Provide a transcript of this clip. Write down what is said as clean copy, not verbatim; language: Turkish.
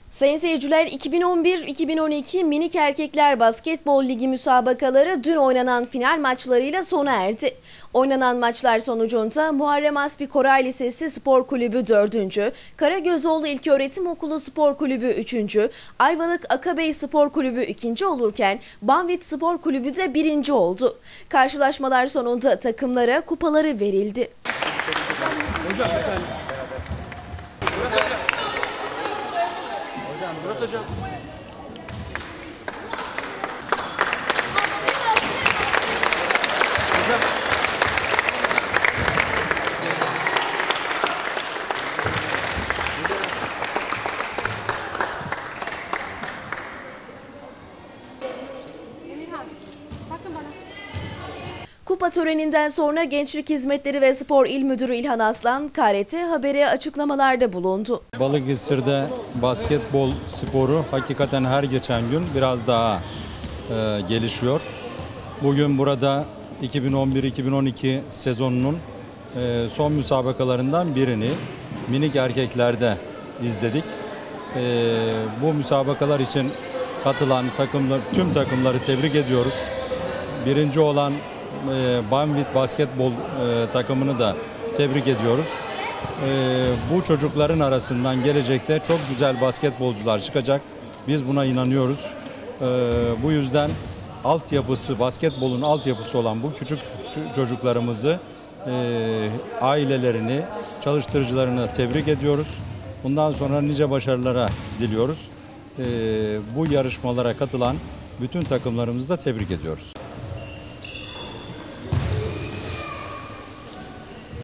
Sayın seyirciler, 2011-2012 Minik Erkekler Basketbol Ligi müsabakaları dün oynanan final maçlarıyla sona erdi. Oynanan maçlar sonucunda Muharrem Aspi Koray Lisesi Spor Kulübü 4. Karagözoğlu İlköğretim Okulu Spor Kulübü 3. Ayvalık Akabey Spor Kulübü 2. olurken Banvit Spor Kulübü de 1. oldu. Karşılaşmalar sonunda takımlara kupaları verildi. Murat Hocam. Kupa töreninden sonra Gençlik Hizmetleri ve Spor İl Müdürü İlhan Aslan, KRT Haber'e açıklamalarda bulundu. Balıkesir'de basketbol sporu hakikaten her geçen gün biraz daha gelişiyor. Bugün burada 2011-2012 sezonunun son müsabakalarından birini minik erkeklerde izledik. Bu müsabakalar için katılan tüm takımları tebrik ediyoruz. Birinci olan Banvit basketbol takımını da tebrik ediyoruz. Bu çocukların arasından gelecekte çok güzel basketbolcular çıkacak. Biz buna inanıyoruz. Bu yüzden basketbolun altyapısı olan bu küçük çocuklarımızı, ailelerini, çalıştırıcılarını tebrik ediyoruz. Bundan sonra nice başarılara diliyoruz. Bu yarışmalara katılan bütün takımlarımızı da tebrik ediyoruz.